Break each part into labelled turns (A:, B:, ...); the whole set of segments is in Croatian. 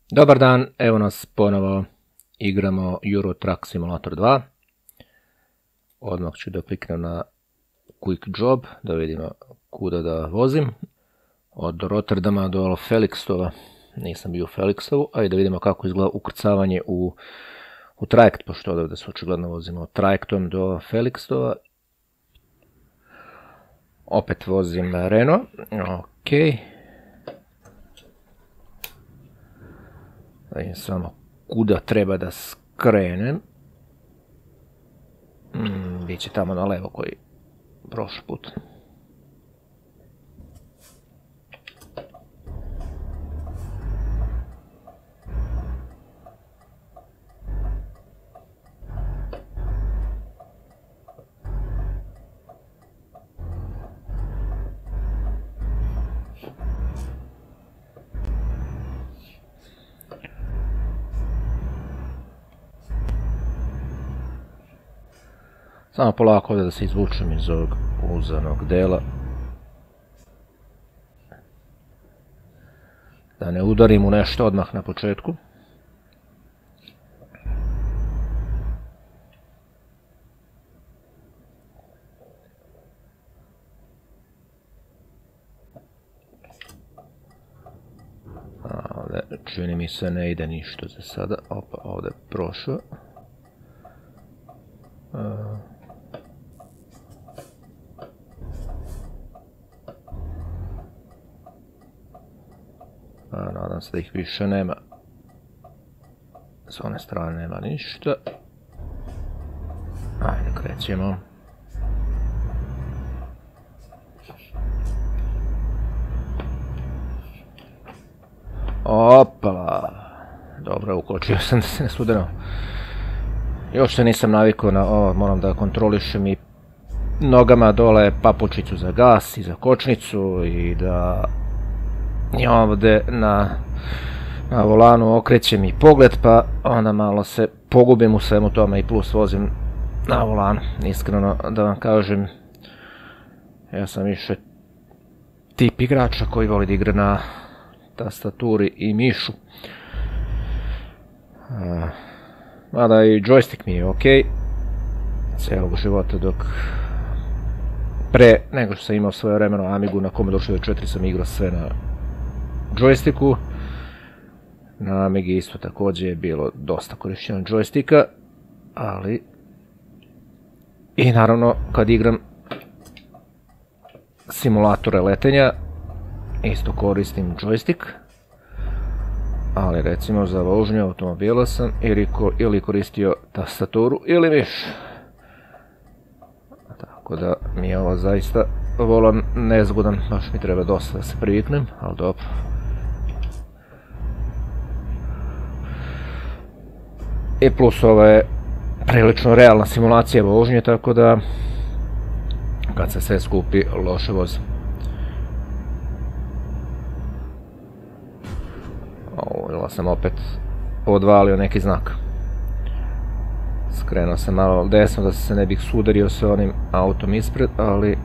A: Dobar dan, evo nas ponovo igramo Euro Truck Simulator 2. Odmah ću da kliknem na Quick Job, da vidimo kuda da vozim. Od Rotterdama do Felixstova, nisam bio u Felixstovu, a i da vidimo kako izgleda ukrcavanje u trajekt, pošto ovdje se očigledno vozimo trajektom do Felixstova. Opet vozim Renault, ok. Da vidim samo kuda treba da skrenem. Biće tamo na levo koji prošli put. Samo polako ovdje da se izvučem iz ovog uzanog dela. Da ne udarim u nešto odmah na početku. Ovdje čini mi se ne ide ništa za sada. Opa, ovdje je prošao. Nadam se da ih više nema. S one strane nema ništa. Ajde, krećemo. Opala. Dobro, ukočio sam da se ne sudarao. Još se nisam navikao na ovo, moram da kontrolišem i nogama dole papučicu za gas i za kočnicu i da i ovdje na volanu okrećem i pogled, pa onda malo se pogubim u svemu tome i plus vozim na volanu. Iskreno da vam kažem, ja sam više tip igrača koji voli da igra na tastaturi i mišu. Mada i joystick mi je ok cijelog života, dok pre nego što sam imao svoje vremeno Amigu na Commodore 64 sam igrao sve na joysticku. Na Amigi isto također je bilo dosta korišćeno joysticka, ali i naravno kad igram simulatore letenja isto koristim joystick, ali recimo za vožnju automobila sam ili koristio tastaturu ili miš. Tako da mi je ovo zaista volan nezgodan, baš mi treba dosta da se priviknem, ali dobro. I plus ovo je prilično realna simulacija vožnje, tako da kad se sve skupi loše vozim. Ovo sam opet odvalio neki znak. Skrenuo sam malo desno da se ne bih sudario sa onim autom ispred, ali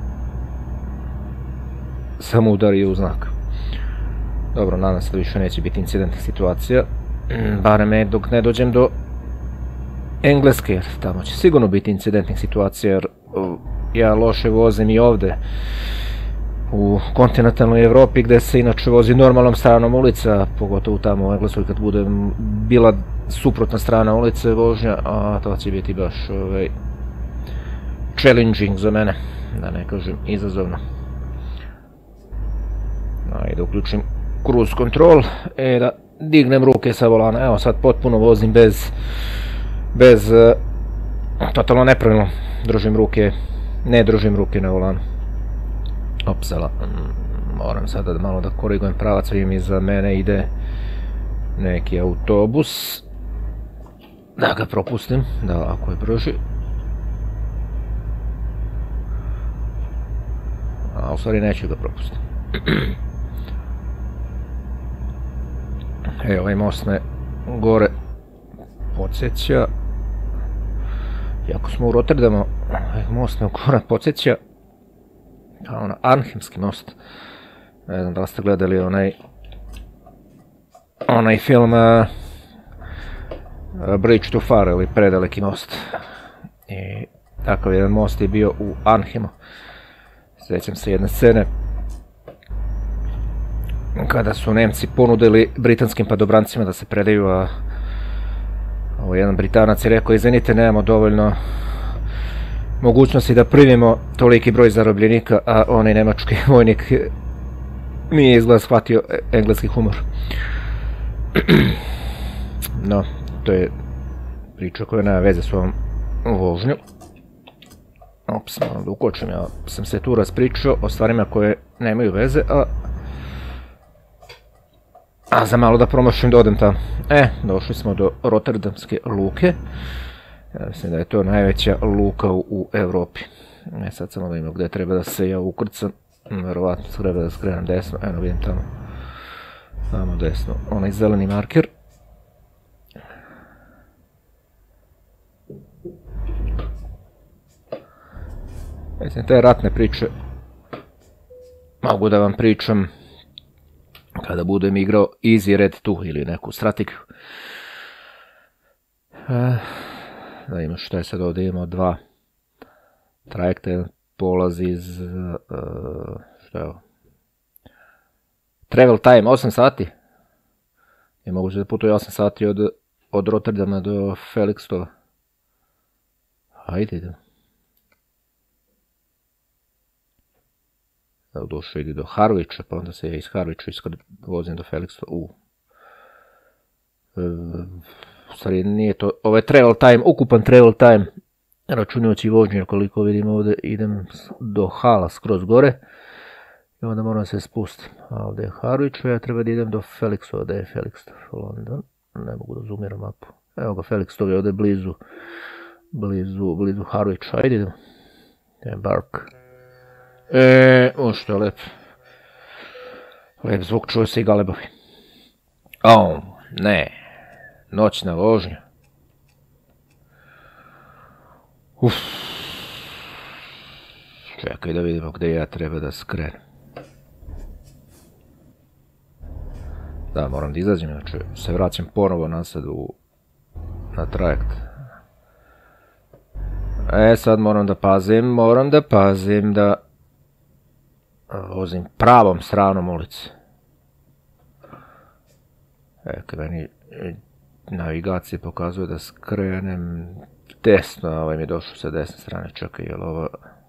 A: sam udario u znak. Dobro, nadam se da više neće biti incidentnih situacija. Barem dok ne dođem do Engleske, jer tamo će sigurno biti incidentnih situacija, jer ja loše vozim i ovdje u kontinentalnoj Evropi gdje se inače vozi normalnom stranom ulica, pogotovo tamo u Engleskoj kad bude bila suprotna strana ulice vožnja, a to će biti baš challenging za mene, da ne kažem izazovno. Ajde, uključim cruise control i da dignem ruke sa volana. Evo sad potpuno vozim bez totalno nepravilno ne držim ruke na volanu. Opsala, moram sada malo da korigujem pravac, vidim iza mene ide neki autobus, da ga propustim, da ako je brži. A u stvari neću ga propustiti. Evo, ovaj most me gore podsjeća, iako smo u Rotterdamu, most me gore podsjeća kao na Arnhemski most. Ne znam da li ste gledali onaj onaj film Bridge Too Far ili Predaleki most. I takav jedan most je bio u Arnhemu. Sjećam se jedne scene kada su Nemci ponudili britanskim padobrancima da se predaju, a jedan Britanac je rekao: izvinite, nemamo dovoljno mogućnosti da primimo toliki broj zarobljenika, a onaj nemački vojnik nije izgleda shvatio engleski humor. No, to je priča koja nema veze s ovom vožnju. Ops, moram da ukočim, ja sam se tu raspričao o stvarima koje nemaju veze, a za malo da promašim da odem tamo. Došli smo do Rotterdamske luke. Ja mislim da je to najveća luka u Evropi. Sad samo da imam gdje treba da se ja ukrcam. Verovatno treba da skrenem desno. Eno, vidim tamo. Tamo desno. Onaj zeleni marker. Mislim, te ratne priče mogu da vam pričam kada budem igrao Easy Red 2 ili neku strategiju. Da ima šta je sad ovdje, imamo dva trajekta, jedan polazi iz šta je ovo? Travel time 8 sati. Je moguće da putuje 8 sati od Rotterdama do Felixstova. Hajde idemo. Evo došao ide do Harvića, pa onda se ja iz Harvića vozim do Felixstova. U stvari nije to, ovo je travel time, ukupan travel time, računajući vožnje, koliko vidim ovdje idem do Hala skroz gore i onda moram se spustiti. A ovdje je Harwich, ja treba da idem do Felixstova, da je Felixstov, London, ne mogu da zoomiram mapu. Evo ga, Felixstov je ovdje blizu Harwich, ajde idemo. Embark. Što je lep. Lep zvuk, čuje se i galebovi. Ne. Noćna vožnja. Čekaj da vidimo gdje ja treba da skrenem. Da, moram da izađem, znači se vraćam ponovo nazad na trajekt. Sad moram da pazim da vozim pravom stranom ulice. Kad meni navigacija pokazuje da skrenem desno, a ovaj mi je došao sa desne strane, čekaj, je li ovo...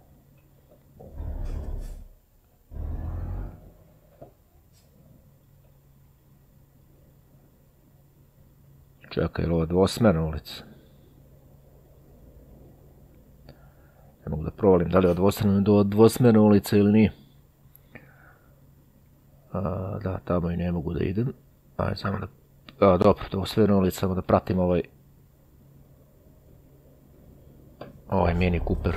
A: Čekaj, je li ovo dvosmerna ulica? Ne mogu da provalim da li je od dvosmerne ulice ili nije. Da, tamo i ne mogu da idem. Ajde, samo da... dobro, dvosmerna ulica, samo da pratim ovaj Mini Cooper.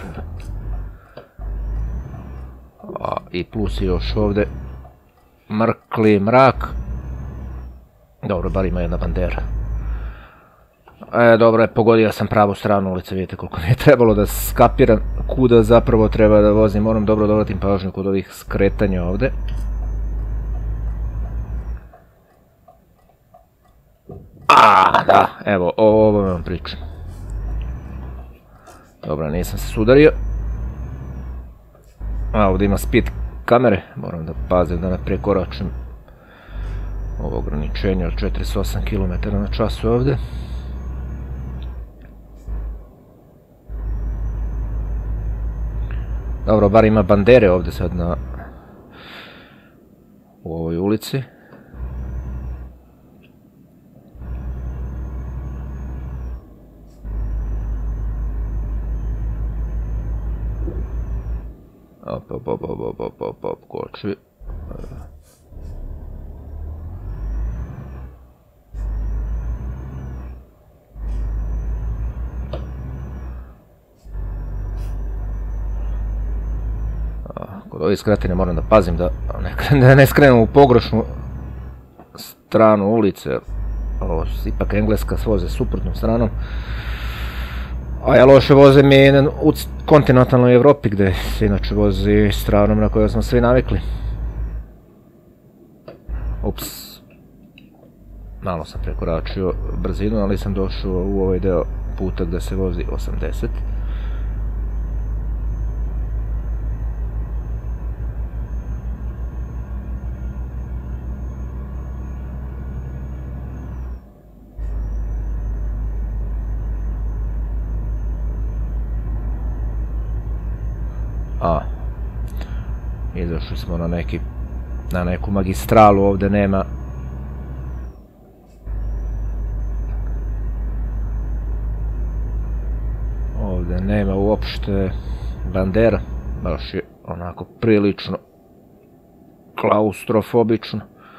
A: I plus je još ovdje mrkli mrak. Dobro, bar ima jedna bandera. Dobro, pogodio sam pravu stranu ulice, vidite koliko mi je trebalo da skapiram kuda zapravo treba da vozim. Moram dobro da obratim pažnju kod ovih skretanja ovdje. Da, evo, ovo vam pričam. Dobro, nisam se sudario. Ovdje ima speed kamere, moram da pazim da ne prekoračim ovo ograničenje od 48 km/h ovdje. Dobro, bar ima bandere ovdje sad u ovoj ulici. Koči. Kod ovih skretanja moram da pazim da ne skrenem u pogrešnu stranu ulice. Ovo ipak engleska voze suprotnom stranom. A ja loše vozim i u kontinentalnoj Evropi gdje se inače vozi stranom na kojoj smo svi navikli. Ups. Malo sam prekoračio brzinu, ali sam došao u ovaj deo puta gde se vozi 80. Izašli smo na neku magistralu, ovdje nema uopšte bandera, baš je onako prilično klaustrofobično.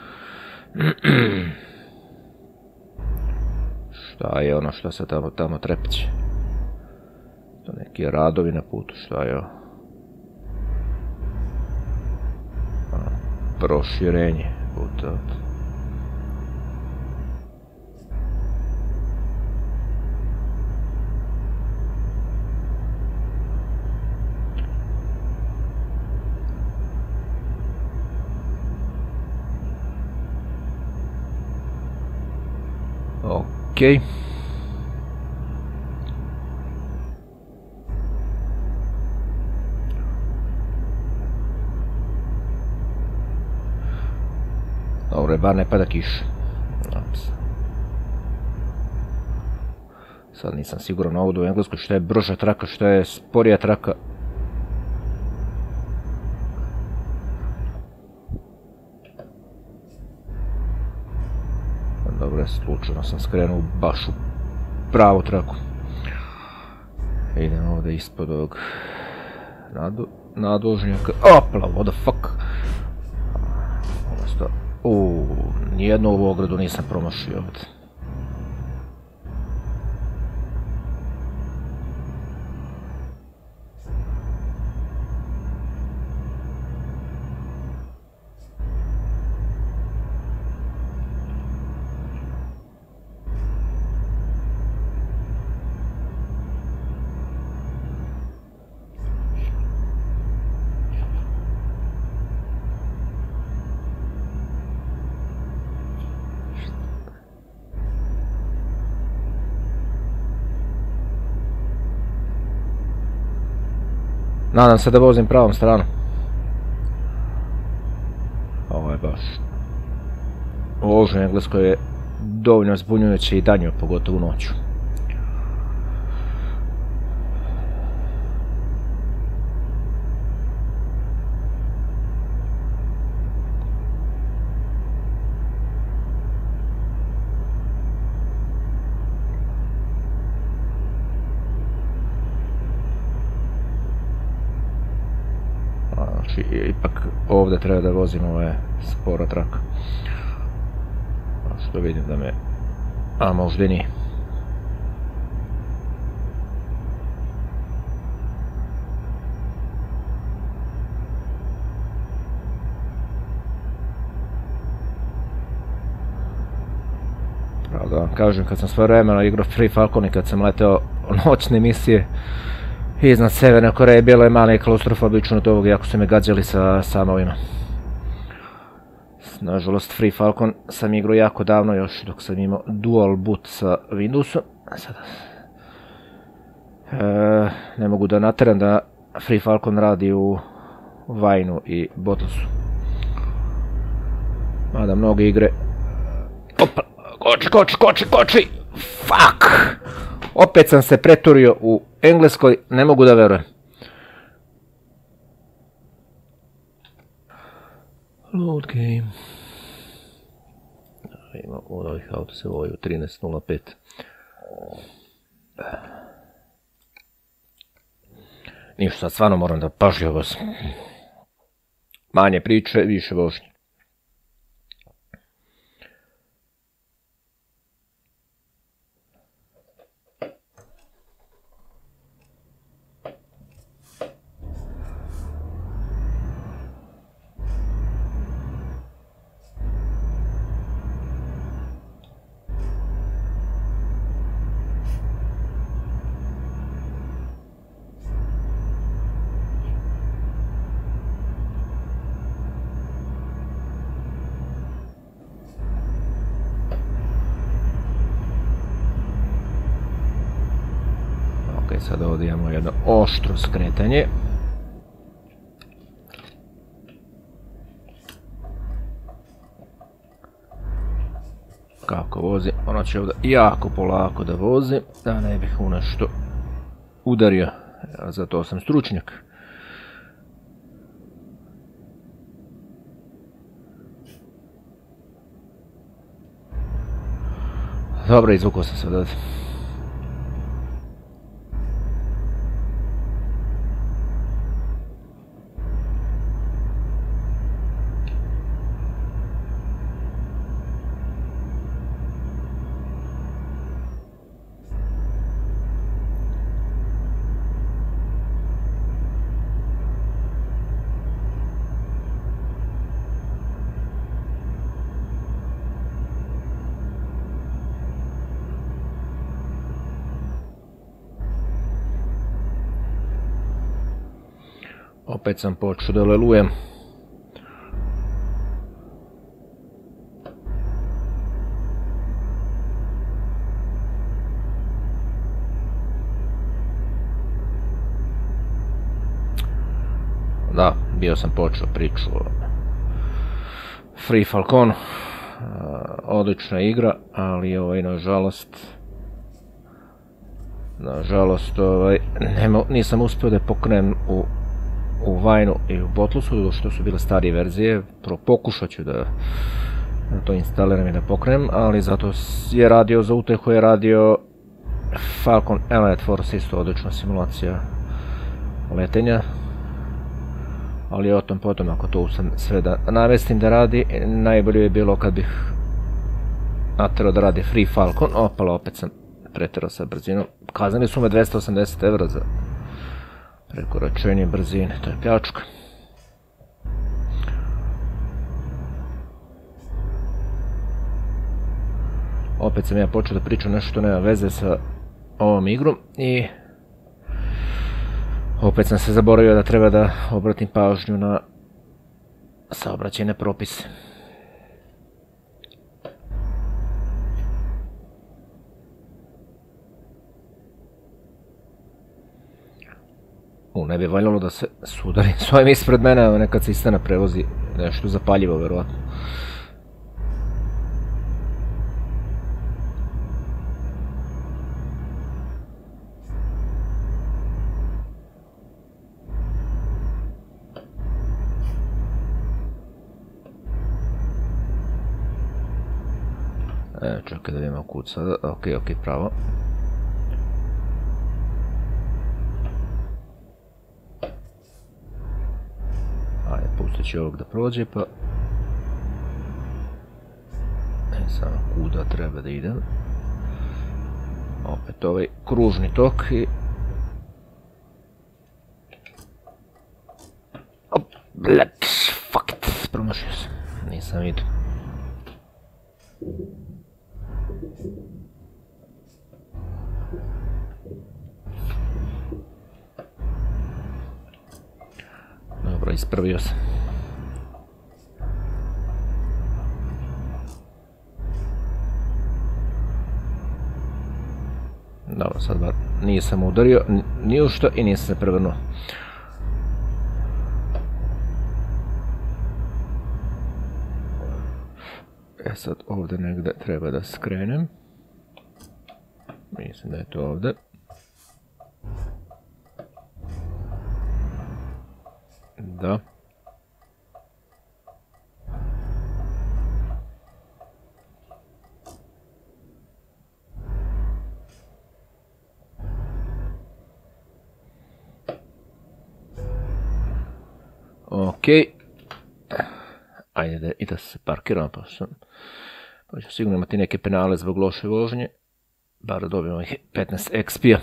A: Šta je ono što se tamo trepeće? To neki radovi na putu, šta je ovo? Proširenje puta. Okej. Dobro, bar ne pada kiša. Sad nisam siguran ovdje u Engleskoj što je brža traka, što je sporija traka. Dobro, slučajno sam skrenuo baš u pravu traku. Idem ovdje ispod ovog nadužnjaka. Opla, what the fuck? Nijednu ovu ogradu nisam promašio ovdje. Nadam se da vozim pravom stranom. Ovo je baš... Ovo u Engleskoj je dovoljno zbunjujuće i danju, pogotovo noću. Ipak ovdje treba da vozim ove spora traka. Što vidim da me... A možda i nije. Pravo da vam kažem, kad sam sve vremena igrao Free Falcon i kad sam leteo noćne misije iznad Severne Koreje, bilo je malo klaustrofobično od ovog, jako su me gađali sa samovima. Nažalost, Free Falcon sam igrao jako davno, još dok sam imao dual boot sa Windowsom. Sada ne mogu da nateram da Free Falcon radi u Vineu i Bottlesu. Mada mnoge igre... Opa, koči! Fuck! Opet sam se preturio u Engleskoj, ne mogu da verujem. Load game. Ima od ovih auto se voju 13.05. Ništa, sad stvarno moram da pažljivo vozim. Manje priče, više vožnje. Sad ovdje imamo jedno oštro skretanje. Kako vozi, ono će ovdje jako polako da vozi, da ne bih u nešto udario, ja zato sam stručnjak. Dobro, izvukao sam se odavde. Opet sam počeo da lelujem. Da, bio sam počeo priču o Free Falconu. Odlična igra, ali nažalost nisam uspio da je pokrenem u Vineu i u Bottlusu, što su bile starije verzije. Pokušat ću da to instaliram i da pokrenem, ali zato je radio za utehu, je radio Falcon Elite Force, isto odlična simulacija letenja. Ali o tom potom, ako to sve da navestim da radi, najbolje je bilo kad bih naterao da radi Free Falcon. Opala, opet sam preterao sa brzinom. Kaznili su me 280 € za prekoračenje brzine, to je pljačka. Opet sam ja počeo da pričam nešto što nema veze sa ovom igrom i opet sam se zaboravio da treba da obratim pažnju na saobraćajne propise. Ne bi valjalo da se sudari s ovim ispred mene, neka cistana prevozi nešto zapaljivo, verovatno. Čekaj da vidimo kud sada, ok, pravo. Ajde, pustit ću ovog da prođe, pa... Samo kuda treba da idem. Opet ovaj kružni tok i... Fuck it, promašio sam, nisam vidio. Dobro, ispravio sam. Dobro, sad bar nisam udario ni u što i nisam se prevrnuo. Sad ovdje negdje treba da skrenem. Mislim da je to ovdje. Da. Ok. Ajde i da se parkiram, pa ću sigurno imati neke penale zbog loše vožnje. Bar da dobijemo ih 15 XP-a.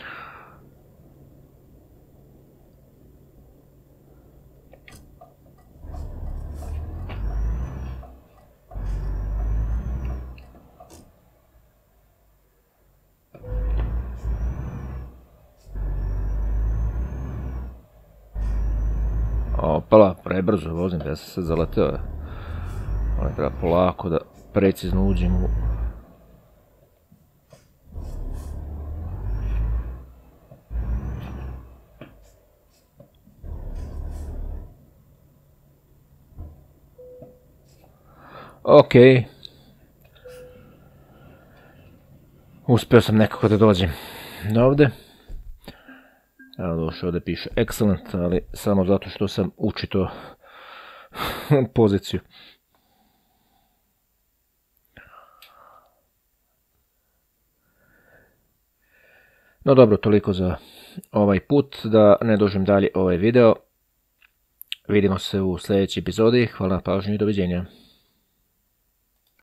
A: Opala, prebrzo vozim, ja sam se zaleteo. Ali treba polako da precizno uđem u... Ok. Uspio sam nekako da dođem do ovde. Evo došao ovde piše excellent, ali samo zato što sam učito poziciju. No dobro, toliko za ovaj put, da ne dužim dalje ovaj video. Vidimo se u sljedećoj epizodi, hvala na pažnju i doviđenja.